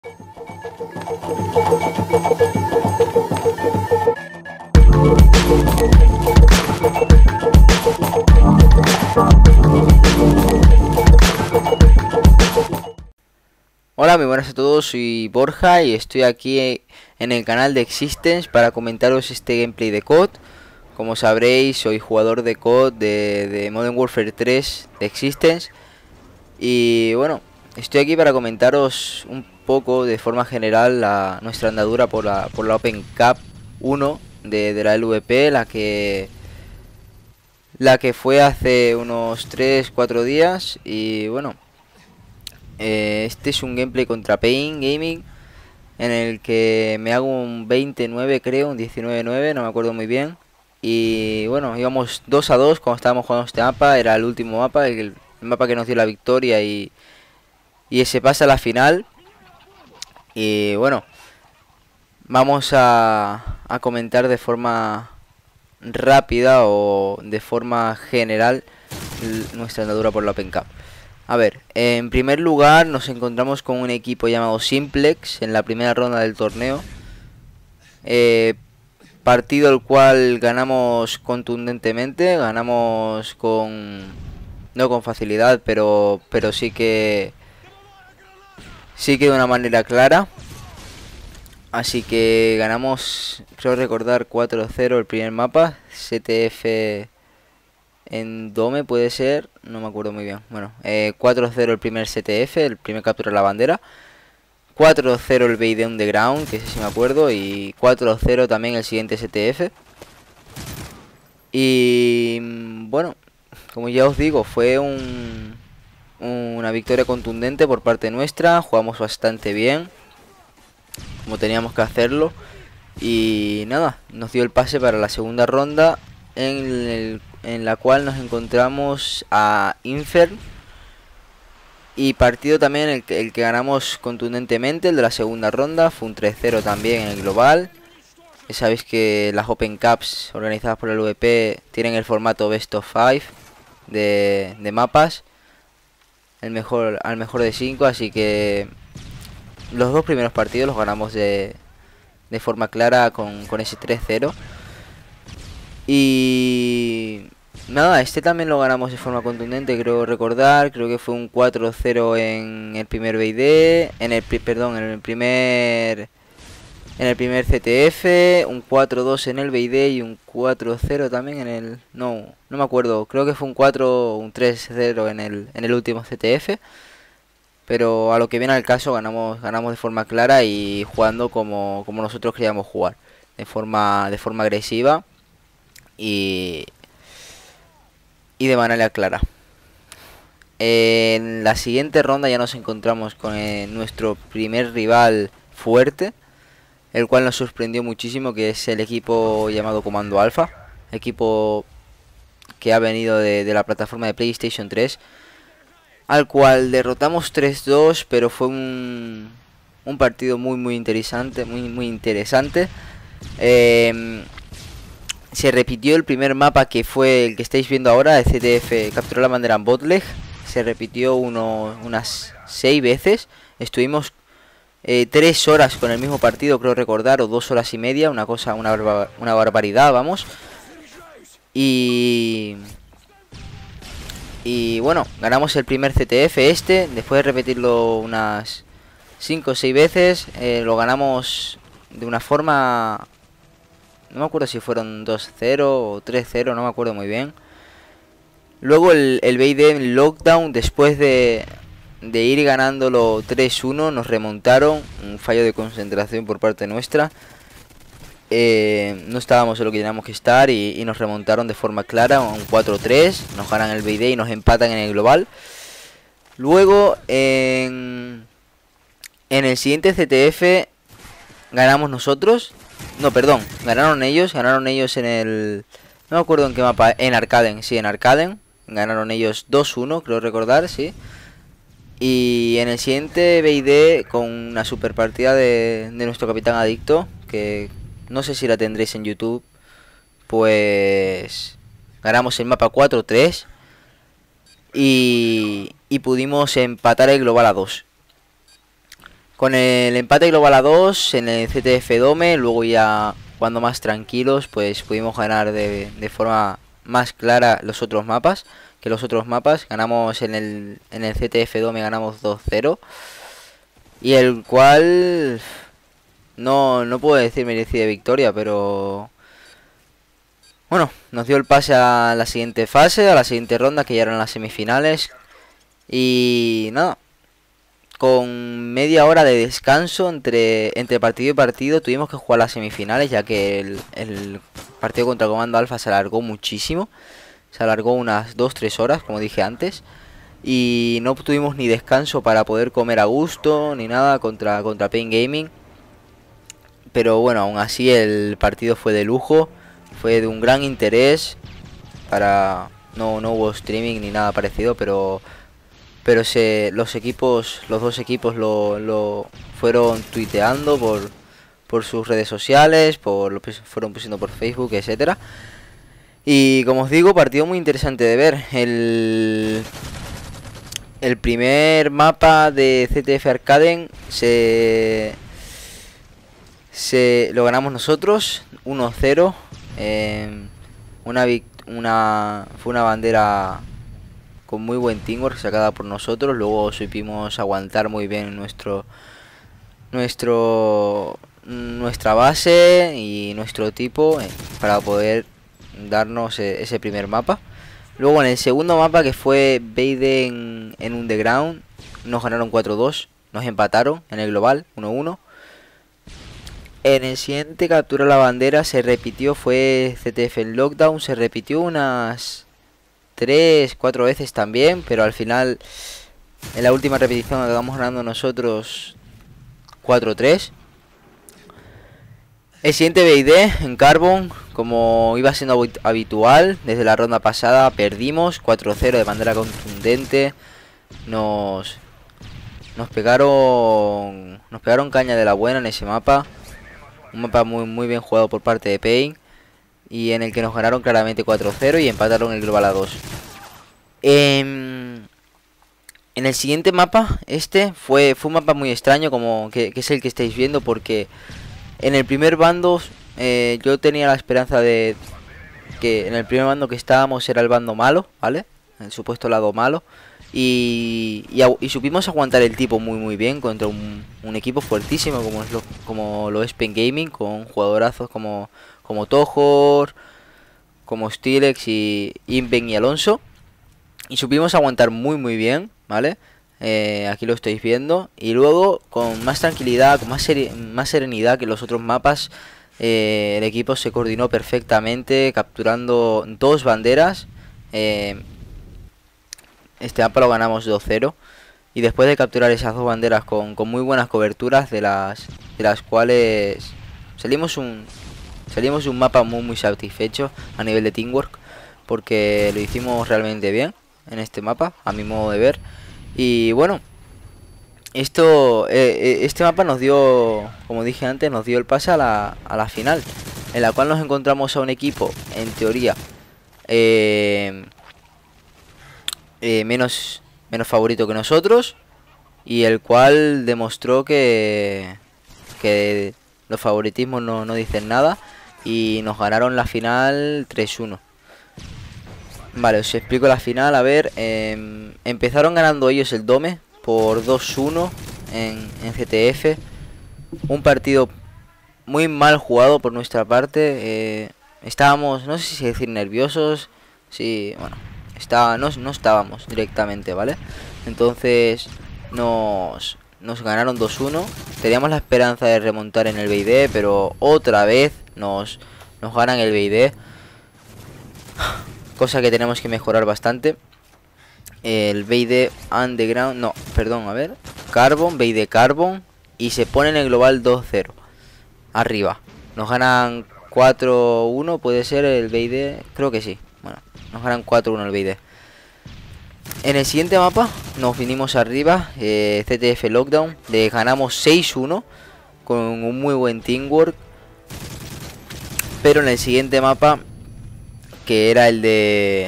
Hola, muy buenas a todos, soy Borja y estoy aquí en el canal de Existence para comentaros este gameplay de COD. Como sabréis, soy jugador de COD de Modern Warfare 3 de Existence. Y bueno, estoy aquí para comentaros un poco de forma general nuestra andadura por la Open Cup 1 de la LVP, la que fue hace unos 3-4 días. Y bueno, este es un gameplay contra Pain Gaming en el que me hago un 29, creo, un 19-9, no me acuerdo muy bien. Y bueno, íbamos 2-2 cuando estábamos jugando este mapa, era el último mapa, el mapa que nos dio la victoria y ese pasa a la final. Y bueno, vamos a comentar de forma rápida o de forma general nuestra andadura por la Open Cup. A ver, en primer lugar nos encontramos con un equipo llamado Simplex en la primera ronda del torneo. Partido el cual ganamos contundentemente, ganamos no con facilidad, pero sí que de una manera clara. Así que ganamos, creo recordar, 4-0 el primer mapa, CTF en Dome puede ser, no me acuerdo muy bien. Bueno, 4-0 el primer CTF, el primer captura de la bandera. 4-0 el BD Underground, que ese sí me acuerdo. Y 4-0 también el siguiente CTF. Y bueno, como ya os digo, fue una victoria contundente por parte nuestra. Jugamos bastante bien, como teníamos que hacerlo. Y nada, nos dio el pase para la segunda ronda, en la cual nos encontramos a Infern. Y partido también el que ganamos contundentemente, el de la segunda ronda, fue un 3-0 también en el global. Ya sabéis que las Open Cups organizadas por el VP tienen el formato Best of 5 de mapas, al mejor de 5, así que los dos primeros partidos los ganamos de forma clara con ese 3-0. Y nada, este también lo ganamos de forma contundente, creo recordar. Creo que fue un 4-0 en el primer BD, en el primer CTF, un 4-2 en el BD y un 4-0 también en el... No me acuerdo, creo que fue un 4 un 3-0 en el último CTF. Pero a lo que viene al caso, ganamos de forma clara y jugando como nosotros queríamos jugar, de forma agresiva y de manera clara. En la siguiente ronda ya nos encontramos con nuestro primer rival fuerte, el cual nos sorprendió muchísimo, que es el equipo llamado Comando Alpha, equipo que ha venido de la plataforma de PlayStation 3, al cual derrotamos 3-2, pero fue un partido muy interesante, muy interesante. Se repitió el primer mapa, que fue el que estáis viendo ahora, el CTF capturó la bandera en Botleg. Se repitió unas 6 veces. Estuvimos 3 horas con el mismo partido, creo recordar, o 2 horas y media, una barbaridad, vamos. Y bueno, ganamos el primer CTF después de repetirlo unas 5 o 6 veces. Lo ganamos de una forma... No me acuerdo si fueron 2-0 o 3-0, no me acuerdo muy bien. Luego el BD en Lockdown, después de ir ganándolo 3-1, nos remontaron. Un fallo de concentración por parte nuestra. No estábamos en lo que teníamos que estar y nos remontaron de forma clara, un 4-3. Nos ganan el BD y nos empatan en el global. Luego en el siguiente CTF ganamos nosotros. No, perdón, ganaron ellos en el... No me acuerdo en qué mapa, en Arcaden, sí, en Arcaden. Ganaron ellos 2-1, creo recordar, sí. Y en el siguiente BD, con una super partida de nuestro capitán adicto, que no sé si la tendréis en YouTube, pues ganamos el mapa 4-3 y pudimos empatar el global a 2. Con el empate global a 2 en el CTF Dome, luego ya jugando más tranquilos, pues pudimos ganar de forma más clara los otros mapas. Que los otros mapas ganamos en el CTF Dome, ganamos 2-0. Y el cual no puedo decir merecida victoria, pero bueno, nos dio el pase a la siguiente fase, a la siguiente ronda, que ya eran las semifinales. Y nada, con media hora de descanso entre partido y partido tuvimos que jugar las semifinales, ya que el partido contra Comando Alfa se alargó muchísimo. Se alargó unas 2-3 horas, como dije antes. Y no tuvimos ni descanso para poder comer a gusto, ni nada contra Pain Gaming. Pero bueno, aún así el partido fue de lujo. Fue de un gran interés. No hubo streaming ni nada parecido, pero los dos equipos lo fueron tuiteando por sus redes sociales, fueron pusiendo por Facebook, etcétera. Y como os digo, partido muy interesante de ver. El primer mapa de CTF Arcaden lo ganamos nosotros 1-0. Fue una bandera con muy buen teamwork sacada por nosotros. Luego supimos aguantar muy bien nuestra base y nuestro tipo para poder darnos ese primer mapa. Luego en el segundo mapa, que fue Beide en Underground, nos ganaron 4-2, nos empataron en el global 1-1. En el siguiente captura la bandera se repitió, fue CTF en Lockdown, se repitió unas 3-4 veces también, pero al final en la última repetición acabamos ganando nosotros 4-3. El siguiente BID en Carbon, como iba siendo habitual desde la ronda pasada, perdimos 4-0 de manera contundente. Nos pegaron caña de la buena en ese mapa. Un mapa muy bien jugado por parte de Pain, y en el que nos ganaron claramente 4-0 y empataron el global a 2. En el siguiente mapa, fue un mapa muy extraño, como que es el que estáis viendo, porque en el primer bando yo tenía la esperanza de que en el primer bando que estábamos era el bando malo, ¿vale? El supuesto lado malo. Y supimos aguantar el tipo muy bien contra un equipo fuertísimo como lo es Pain Gaming, con jugadorazos como Tojor, como Stilex y Inven y Alonso. Y supimos aguantar muy bien, ¿vale? Aquí lo estáis viendo. Y luego con más tranquilidad, con más serenidad que los otros mapas, el equipo se coordinó perfectamente, capturando 2 banderas. Este mapa lo ganamos 2-0. Y después de capturar esas 2 banderas con muy buenas coberturas, de las cuales salimos un mapa muy satisfecho a nivel de teamwork, porque lo hicimos realmente bien en este mapa, a mi modo de ver. Y bueno, este mapa nos dio, como dije antes, nos dio el pase a la final, en la cual nos encontramos a un equipo, en teoría, menos favorito que nosotros, y el cual demostró que los favoritismos no dicen nada, y nos ganaron la final 3-1. Vale, os explico la final. A ver, empezaron ganando ellos el Dome por 2-1 en CTF. Un partido muy mal jugado por nuestra parte. Estábamos, no sé si decir nerviosos. Sí, bueno, no estábamos directamente, ¿vale? Entonces nos ganaron 2-1. Teníamos la esperanza de remontar en el BID, pero otra vez nos ganan el BID. Cosa que tenemos que mejorar bastante. El BID Underground, no, perdón, a ver, Carbon, BID Carbon, y se pone en el global 2-0 arriba. Nos ganan 4-1, puede ser el BID, creo que sí. Bueno, nos ganan 4-1 el BID. En el siguiente mapa nos vinimos arriba, CTF Lockdown, le ganamos 6-1 con un muy buen teamwork. Pero en el siguiente mapa, que era el de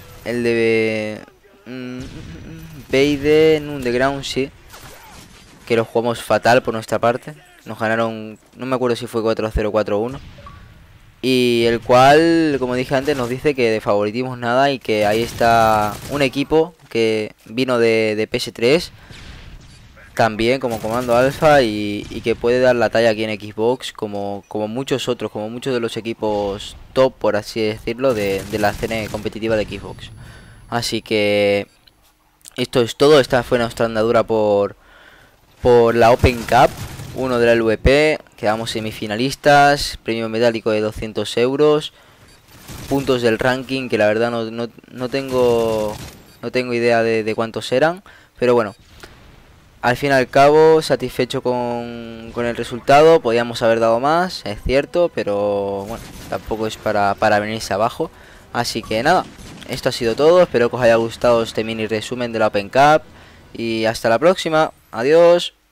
BID en Underground, sí, que lo jugamos fatal por nuestra parte. Nos ganaron, no me acuerdo si fue 4-0 o 4-1. Y el cual, como dije antes, nos dice que de favoritismos nada y que ahí está un equipo que vino de PS3 también como comando alfa y que puede dar la talla aquí en Xbox como muchos otros, como muchos de los equipos top, por así decirlo, de la escena competitiva de Xbox. Así que esto es todo. Esta fue nuestra andadura por la Open Cup 1 de la LVP. Quedamos semifinalistas, premio metálico de 200 euros, puntos del ranking que la verdad no tengo idea de cuántos eran, pero bueno, al fin y al cabo satisfecho con el resultado. Podíamos haber dado más, es cierto, pero bueno, tampoco es para venirse abajo. Así que nada, esto ha sido todo. Espero que os haya gustado este mini resumen de la Open Cup y hasta la próxima. Adiós.